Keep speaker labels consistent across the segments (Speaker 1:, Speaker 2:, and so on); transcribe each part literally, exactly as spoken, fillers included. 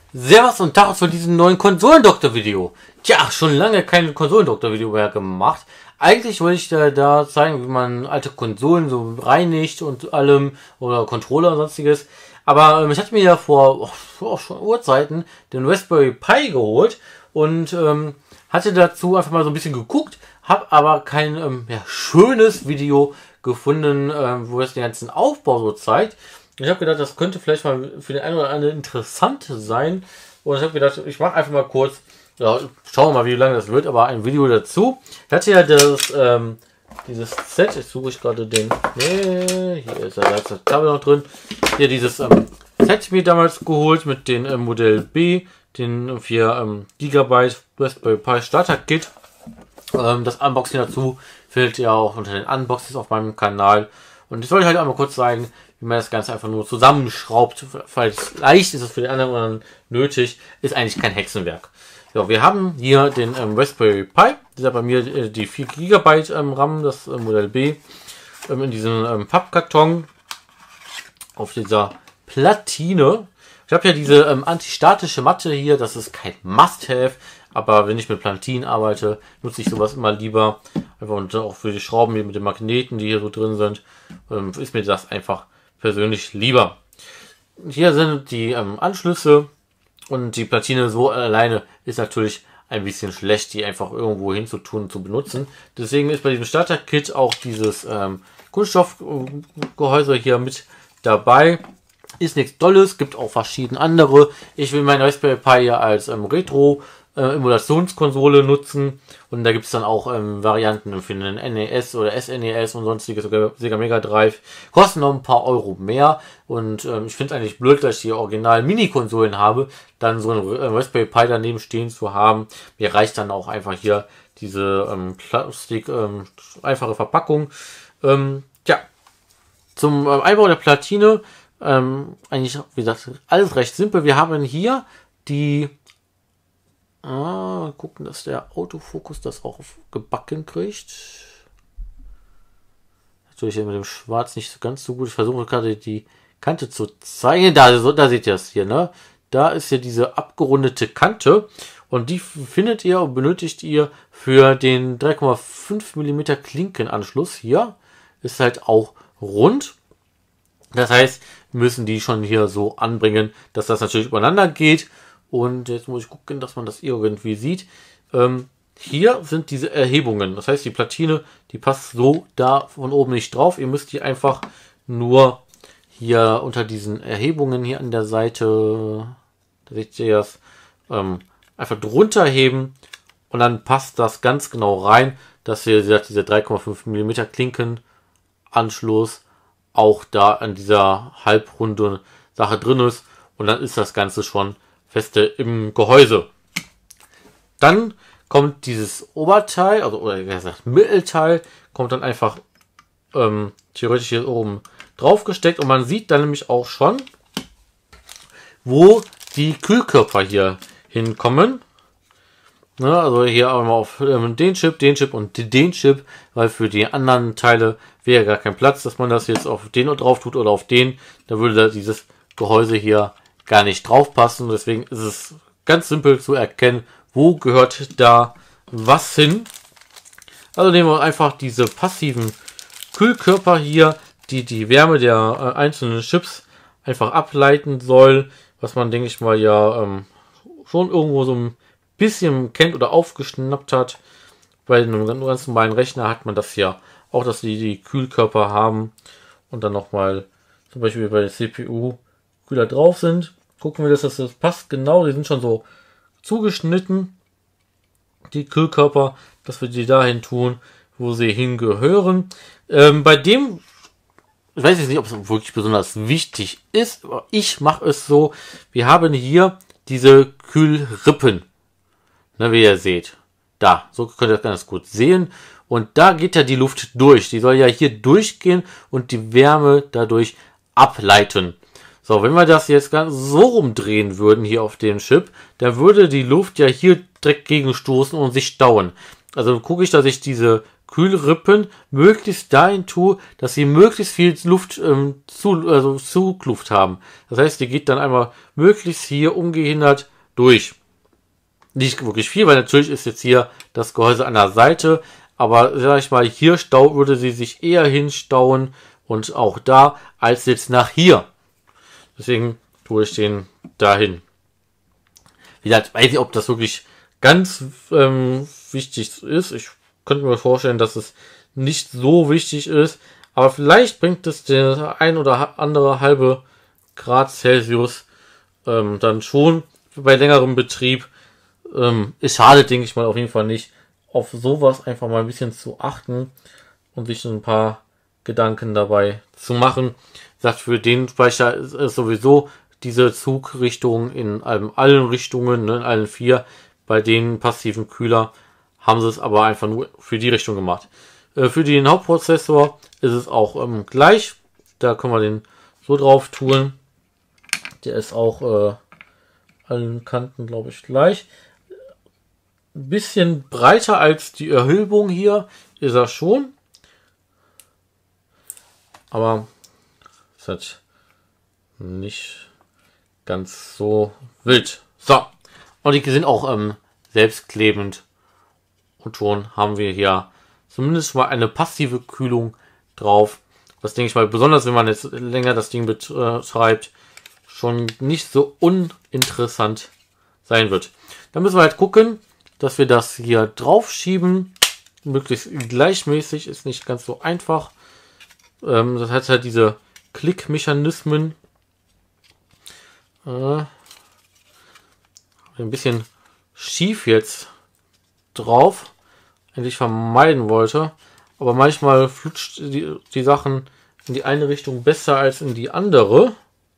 Speaker 1: Servus und Tag für diesem neuen Konsolendoktor-Video. Tja, schon lange kein Konsolendoktor-Video mehr gemacht. Eigentlich wollte ich da, da zeigen, wie man alte Konsolen so reinigt und allem, oder Controller und sonstiges. Aber ähm, ich hatte mir ja vor, oh, vor schon Urzeiten den Raspberry Pi geholt und ähm, hatte dazu einfach mal so ein bisschen geguckt, habe aber kein ähm, ja, schönes Video gefunden, ähm, wo es den ganzen Aufbau so zeigt. Ich habe gedacht, das könnte vielleicht mal für den einen oder anderen interessant sein. Und ich habe gedacht, ich mache einfach mal kurz, ja, schauen wir mal, wie lange das wird, aber ein Video dazu. Ich hatte ja das, ähm, dieses Set, jetzt suche ich gerade den, nee, hier ist er, da ist das Kabel noch drin. Hier dieses ähm, Set mir damals geholt mit dem ähm, Modell B, den vier ähm, Gigabyte Raspberry Pi Starter Kit. Ähm, das Unboxing dazu findet ihr auch unter den Unboxings auf meinem Kanal. Und ich wollte halt einmal kurz zeigen, wie man das Ganze einfach nur zusammenschraubt. Falls leicht ist es für den anderen nötig, ist eigentlich kein Hexenwerk. So, wir haben hier den ähm, Raspberry Pi. Das ist bei mir äh, die vier Gigabyte ähm, RAM, das äh, Modell B, ähm, in diesem ähm, Pappkarton auf dieser Platine. Ich habe ja diese ähm, antistatische Matte hier, das ist kein Must-Have, aber wenn ich mit Platinen arbeite, nutze ich sowas immer lieber. Einfach und auch für die Schrauben hier mit den Magneten, die hier so drin sind, ähm, ist mir das einfach persönlich lieber. Hier sind die ähm, Anschlüsse und die Platine so alleine ist natürlich ein bisschen schlecht, die einfach irgendwo hinzutun und zu benutzen. Deswegen ist bei diesem Starter-Kit auch dieses ähm, Kunststoffgehäuse hier mit dabei. Ist nichts Dolles, gibt auch verschiedene andere. Ich will mein Raspberry Pi ja als ähm, Retro äh, Emulationskonsole nutzen und da gibt es dann auch ähm, Varianten für einen N E S oder S N E S und sonstiges, sogar Sega Mega Drive. Kosten noch ein paar Euro mehr und ähm, ich finde es eigentlich blöd, dass ich die original Mini-Konsolen habe, dann so ein äh, Raspberry Pi daneben stehen zu haben. Mir reicht dann auch einfach hier diese ähm, Plastik, ähm, einfache Verpackung. Ähm, tja, zum äh, Einbau der Platine, ähm, eigentlich, wie gesagt, alles recht simpel. Wir haben hier die Ah, gucken, dass der Autofokus das auch gebacken kriegt. Natürlich mit dem Schwarz nicht so ganz so gut. Ich versuche gerade die Kante zu zeigen. Da, so, da seht ihr es hier, ne? Da ist ja diese abgerundete Kante. Und die findet ihr und benötigt ihr für den drei Komma fünf Millimeter Klinkenanschluss. Hier ist halt auch rund. Das heißt, wir müssen die schon hier so anbringen, dass das natürlich übereinander geht. Und jetzt muss ich gucken, dass man das irgendwie sieht. Ähm, hier sind diese Erhebungen. Das heißt, die Platine, die passt so da von oben nicht drauf. Ihr müsst die einfach nur hier unter diesen Erhebungen hier an der Seite, da seht ihr das, ähm, einfach drunter heben. Und dann passt das ganz genau rein, dass ihr diese drei Komma fünf Millimeter Klinkenanschluss auch da an dieser halbrunden Sache drin ist. Und dann ist das Ganze schon feste im Gehäuse. Dann kommt dieses Oberteil, also oder wie gesagt Mittelteil, kommt dann einfach ähm, theoretisch hier oben drauf gesteckt und man sieht dann nämlich auch schon, wo die Kühlkörper hier hinkommen. Ne, also hier einmal auf ähm, den Chip, den Chip und den Chip, weil für die anderen Teile wäre gar kein Platz, dass man das jetzt auf den drauf tut oder auf den. Da würde da dieses Gehäuse hier gar nicht drauf passen. Deswegen ist es ganz simpel zu erkennen, wo gehört da was hin. Also nehmen wir einfach diese passiven Kühlkörper hier, die die Wärme der äh, einzelnen Chips einfach ableiten soll, was man, denke ich mal, ja ähm, schon irgendwo so ein bisschen kennt oder aufgeschnappt hat. Bei einem ganz normalen Rechner hat man das ja auch, dass die die Kühlkörper haben und dann nochmal zum Beispiel bei der C P U Kühler drauf sind. Gucken wir, dass das, das passt genau. Die sind schon so zugeschnitten, die Kühlkörper, dass wir die dahin tun, wo sie hingehören. Ähm, bei dem, ich weiß jetzt nicht, ob es wirklich besonders wichtig ist, aber ich mache es so. Wir haben hier diese Kühlrippen, ne, wie ihr seht. Da, so könnt ihr das ganz gut sehen. Und da geht ja die Luft durch. Die soll ja hier durchgehen und die Wärme dadurch ableiten. So, wenn wir das jetzt ganz so rumdrehen würden hier auf dem Chip, dann würde die Luft ja hier direkt gegenstoßen und sich stauen. Also gucke ich, dass ich diese Kühlrippen möglichst dahin tue, dass sie möglichst viel Luft, ähm, zu, also Zugluft haben. Das heißt, die geht dann einmal möglichst hier ungehindert durch. Nicht wirklich viel, weil natürlich ist jetzt hier das Gehäuse an der Seite, aber sag ich mal, hier stau würde sie sich eher hinstauen und auch da, als jetzt nach hier. Deswegen tue ich den dahin. Wie gesagt, weiß ich, ob das wirklich ganz ähm, wichtig ist. Ich könnte mir vorstellen, dass es nicht so wichtig ist, aber vielleicht bringt es der ein oder andere halbe Grad Celsius ähm, dann schon bei längerem Betrieb. Ähm, ist schade, denke ich mal, auf jeden Fall nicht, auf sowas einfach mal ein bisschen zu achten und sich ein paar Gedanken dabei zu machen. Sagt, für den Speicher ist es sowieso diese Zugrichtung in allen, allen Richtungen, ne, in allen vier. Bei den passiven Kühler haben sie es aber einfach nur für die Richtung gemacht. Äh, für den Hauptprozessor ist es auch ähm, gleich. Da können wir den so drauf tun. Der ist auch äh, allen Kanten, glaube ich, gleich. Ein bisschen breiter als die Erhöhung hier ist er schon. Aber ist halt nicht ganz so wild. So. Und die sind auch ähm, selbstklebend. Und schon haben wir hier zumindest mal eine passive Kühlung drauf. Das denke ich mal, besonders wenn man jetzt länger das Ding betreibt, schon nicht so uninteressant sein wird. Dann müssen wir halt gucken, dass wir das hier drauf schieben. Möglichst gleichmäßig, ist nicht ganz so einfach. Ähm, das heißt halt diese Klickmechanismen. Äh, ein bisschen schief jetzt drauf. Eigentlich vermeiden wollte. Aber manchmal flutscht die, die Sachen in die eine Richtung besser als in die andere.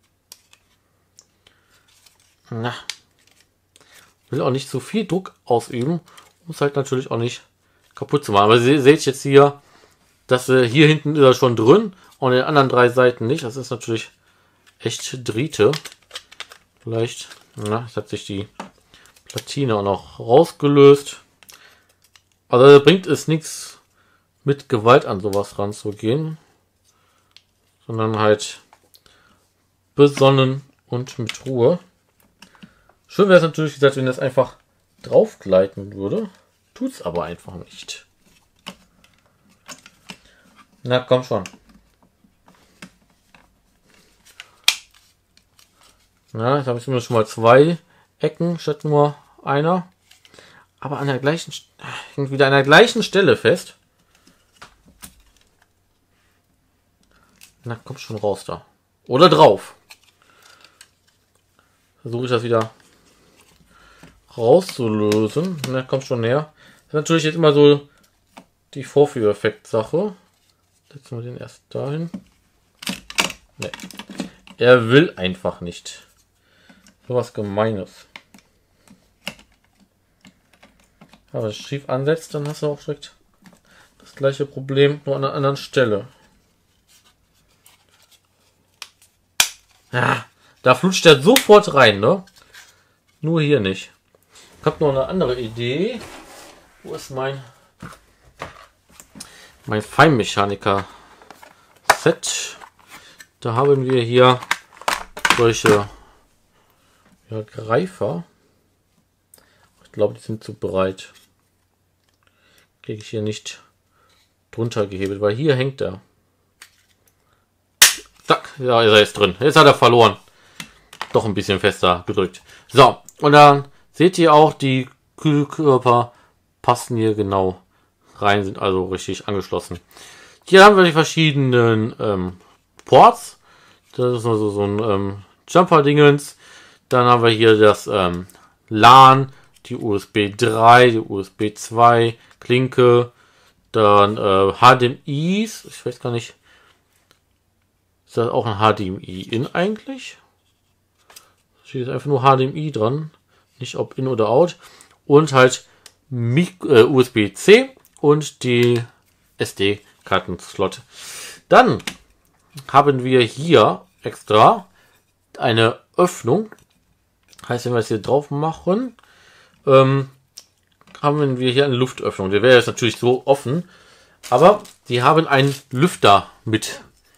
Speaker 1: Na. Will auch nicht zu viel Druck ausüben, um es halt natürlich auch nicht kaputt zu machen. Aber ihr seht jetzt hier, dass äh, hier hinten ist er schon drin und in den anderen drei Seiten nicht. Das ist natürlich echt Driete. Vielleicht, na, jetzt hat sich die Platine auch noch rausgelöst. Also da bringt es nichts, mit Gewalt an sowas ranzugehen, sondern halt besonnen und mit Ruhe. Schön wäre es natürlich, gesagt, wenn das einfach draufgleiten würde. Tut es aber einfach nicht. Na, komm schon. Na, jetzt habe ich zumindest schon mal zwei Ecken statt nur einer. Aber an der gleichen, hängt wieder an der gleichen Stelle fest. Na, komm schon raus da. Oder drauf. Versuche ich das wieder rauszulösen. Na, kommt schon näher. Das ist natürlich jetzt immer so die Vorführeffekt-Sache. Setzen wir den erst dahin. Ne. Er will einfach nicht. So was Gemeines. Aber wenn es schief ansetzt, dann hast du auch direkt das gleiche Problem, nur an einer anderen Stelle. Ja, da flutscht er sofort rein, ne? Nur hier nicht. Ich habe noch eine andere Idee. Wo ist mein mein Feinmechaniker-Set? Da haben wir hier solche ja, Greifer. Ich glaube, die sind zu breit. Kriege ich hier nicht drunter gehebelt, weil hier hängt er. Zack, ja, ist er jetzt drin. Jetzt hat er verloren. Doch ein bisschen fester gedrückt. So, und dann seht ihr auch, die Kühlkörper passen hier genau rein, sind also richtig angeschlossen. Hier haben wir die verschiedenen ähm, Ports. Das ist also so ein ähm, Jumper-Dingens. Dann haben wir hier das ähm, LAN, die U S B drei, die U S B zwei, Klinke, dann äh, H D M Is. Ich weiß gar nicht, ist das auch ein H D M I in eigentlich? Steht einfach nur H D M I dran, nicht ob in oder out. Und halt Mik äh, U S B C und die S D-Karten-Slot. Dann haben wir hier extra eine Öffnung. Heißt, wenn wir es hier drauf machen, ähm, haben wir hier eine Luftöffnung. Der wäre jetzt natürlich so offen, Aber die haben einen Lüfter mit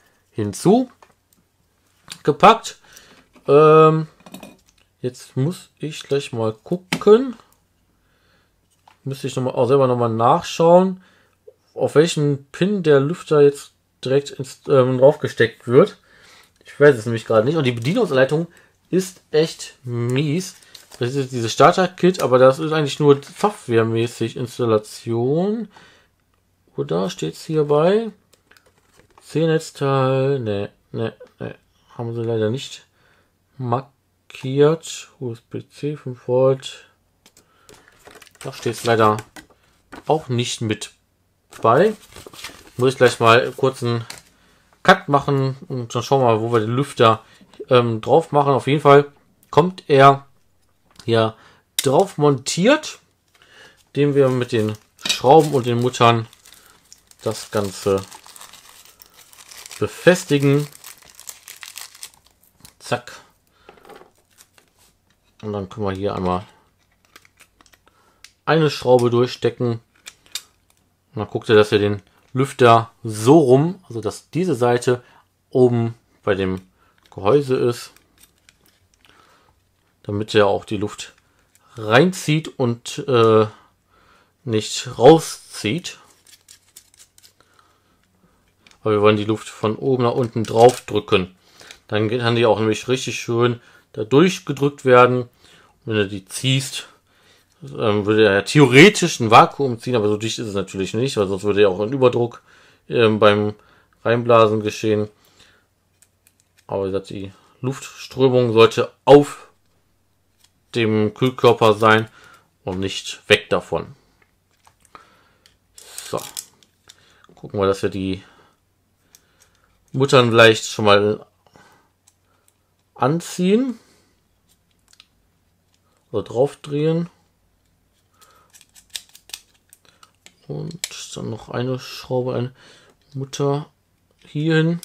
Speaker 1: hinzugepackt. Ähm, jetzt muss ich gleich mal gucken. Müsste ich noch mal, auch selber nochmal nachschauen, auf welchen Pin der Lüfter jetzt direkt ins, ähm, draufgesteckt wird. Ich weiß es nämlich gerade nicht. Und die Bedienungsanleitung ist echt mies. Das ist dieses Starter-Kit, aber das ist eigentlich nur softwaremäßig Installation. Oder steht es hierbei? C-Netzteil. Ne, ne, ne. Haben sie leider nicht markiert. U S B C fünf Volt. Da steht es leider auch nicht mit bei. Muss ich gleich mal kurz einen Cut machen und dann schauen wir mal, wo wir den Lüfter ähm, drauf machen. Auf jeden Fall kommt er hier drauf montiert, indem wir mit den Schrauben und den Muttern das Ganze befestigen. Zack. Und dann können wir hier einmal eine Schraube durchstecken. Und dann guckt ihr, dass ihr den Lüfter so rum, also dass diese Seite oben bei dem Gehäuse ist, damit er auch die Luft reinzieht und äh, nicht rauszieht. Aber wir wollen die Luft von oben nach unten drauf drücken. Dann kann die auch nämlich richtig schön da durchgedrückt werden. Und wenn du die ziehst, ähm, würde er theoretisch ein Vakuum ziehen, aber so dicht ist es natürlich nicht, weil sonst würde ja auch ein Überdruck ähm, beim Reinblasen geschehen. Aber wie gesagt, die Luftströmung sollte auf dem Kühlkörper sein und nicht weg davon. So. Gucken wir, dass wir die Muttern vielleicht schon mal anziehen. Oder drauf drehen. Und dann noch eine Schraube, eine Mutter hier hin.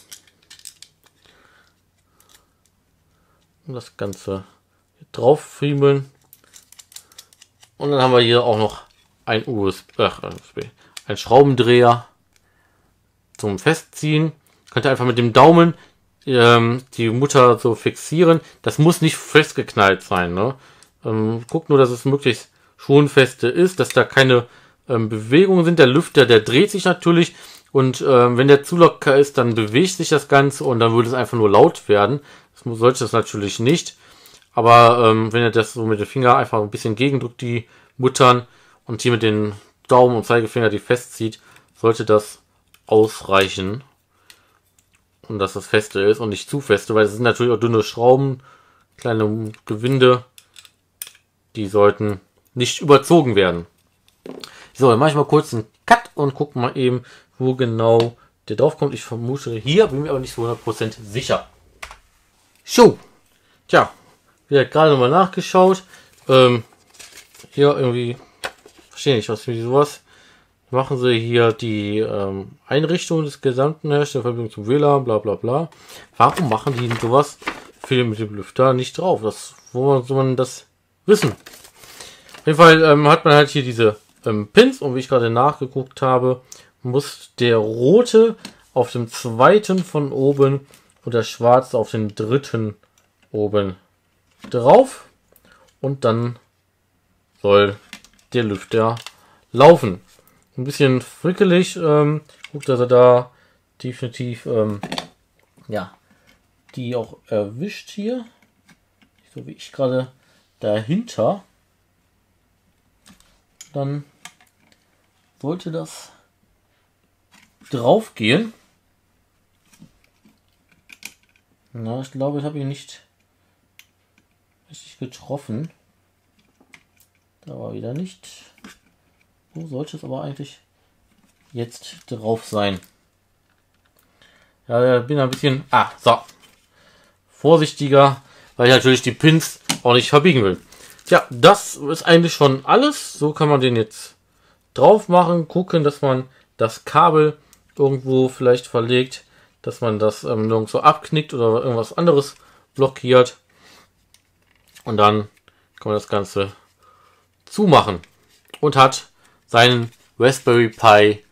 Speaker 1: Und das Ganze hier drauf friemeln. Und dann haben wir hier auch noch ein U S B, ach, U S B, ein Schraubendreher zum Festziehen. Könnt ihr einfach mit dem Daumen ähm, die Mutter so fixieren. Das muss nicht festgeknallt sein. Ne? Ähm, guckt nur, dass es möglichst schonfeste ist, dass da keine ähm, Bewegungen sind. Der Lüfter, der dreht sich natürlich. Und ähm, wenn der zu locker ist, dann bewegt sich das Ganze und dann würde es einfach nur laut werden. Das muss, sollte das natürlich nicht. Aber ähm, wenn ihr das so mit dem Finger einfach ein bisschen gegendrückt, die Muttern, und hier mit den Daumen und Zeigefinger die festzieht, sollte das ausreichen. Und dass das feste ist und nicht zu feste, weil es sind natürlich auch dünne Schrauben, kleine Gewinde, die sollten nicht überzogen werden. So, dann mache ich mal kurz einen Cut und gucke mal eben, wo genau der drauf kommt. Ich vermute hier, bin mir aber nicht zu hundert Prozent sicher. So, tja, wieder gerade nochmal nachgeschaut. Ähm, hier irgendwie, verstehe nicht, was für sowas. Machen sie hier die ähm, Einrichtung des gesamten Herstellerverbindung zum W L A N, bla bla bla. Warum machen die sowas für mit dem Lüfter nicht drauf? Das, wo soll man das wissen? Auf jeden Fall ähm, hat man halt hier diese ähm, Pins, und wie ich gerade nachgeguckt habe, muss der rote auf dem zweiten von oben und der schwarze auf den dritten oben drauf, und dann soll der Lüfter laufen. Ein bisschen frickelig, ähm, guckt, dass er da definitiv ähm, ja, die auch erwischt hier, so wie ich gerade dahinter. Dann sollte das drauf gehen. Na, ich glaube, ich habe ihn nicht richtig getroffen. Da war wieder nicht. So sollte es aber eigentlich jetzt drauf sein. Ja, ich bin ein bisschen, ah, so, vorsichtiger, weil ich natürlich die Pins auch nicht verbiegen will. Tja, das ist eigentlich schon alles. So kann man den jetzt drauf machen. Gucken, dass man das Kabel irgendwo vielleicht verlegt, dass man das ähm, nirgendwo abknickt oder irgendwas anderes blockiert. Und dann kann man das Ganze zumachen und hat seinen Raspberry Pi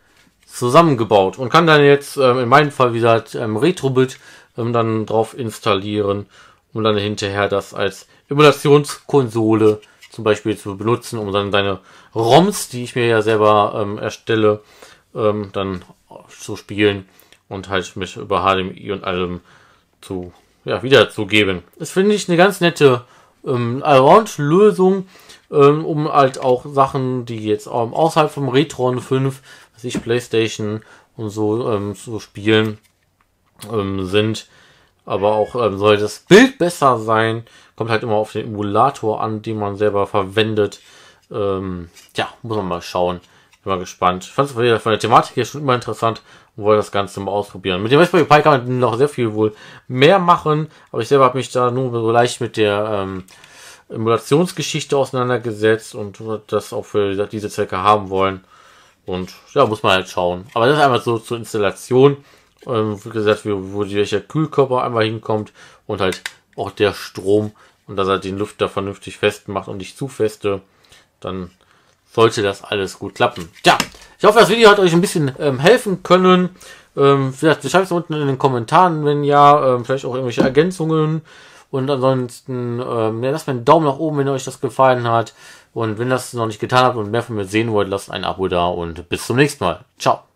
Speaker 1: zusammengebaut und kann dann jetzt ähm, in meinem Fall, wie gesagt, ähm, Retrobit ähm, dann drauf installieren, um dann hinterher das als Emulationskonsole zum Beispiel zu benutzen, um dann seine ROMs, die ich mir ja selber ähm, erstelle, ähm, dann zu spielen und halt mit über H D M I und allem zu, ja, wiederzugeben. Das finde ich eine ganz nette ähm, Allround-Lösung, ähm, um halt auch Sachen, die jetzt ähm, außerhalb vom Retron fünf, was ich PlayStation und so ähm, zu spielen ähm, sind, aber auch ähm, soll das Bild besser sein, kommt halt immer auf den Emulator an, den man selber verwendet. Ähm, ja, muss man mal schauen. Bin mal gespannt. Ich fand es von der Thematik her schon immer interessant und wollte das Ganze mal ausprobieren. Mit dem Raspberry Pi kann man noch sehr viel wohl mehr machen, aber ich selber habe mich da nur so leicht mit der ähm, Emulationsgeschichte auseinandergesetzt und das auch für diese Zwecke haben wollen. Und ja, muss man halt schauen. Aber das ist einmal so zur Installation. Ähm, wie gesagt, wo, wo welcher Kühlkörper einmal hinkommt und halt auch der Strom und dass er den Lüfter vernünftig fest macht und nicht zu feste, dann sollte das alles gut klappen. Ja, ich hoffe, das Video hat euch ein bisschen ähm, helfen können. Ähm, vielleicht schreibt es unten in den Kommentaren, wenn ja, ähm, vielleicht auch irgendwelche Ergänzungen. Und ansonsten, ähm, ja, lasst mir einen Daumen nach oben, wenn euch das gefallen hat. Und wenn ihr das noch nicht getan habt und mehr von mir sehen wollt, lasst ein Abo da und bis zum nächsten Mal. Ciao.